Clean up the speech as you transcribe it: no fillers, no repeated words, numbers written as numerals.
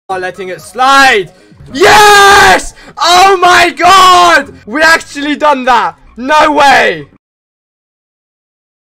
letting it slide. Yes! Oh my god! We actually done that. No way.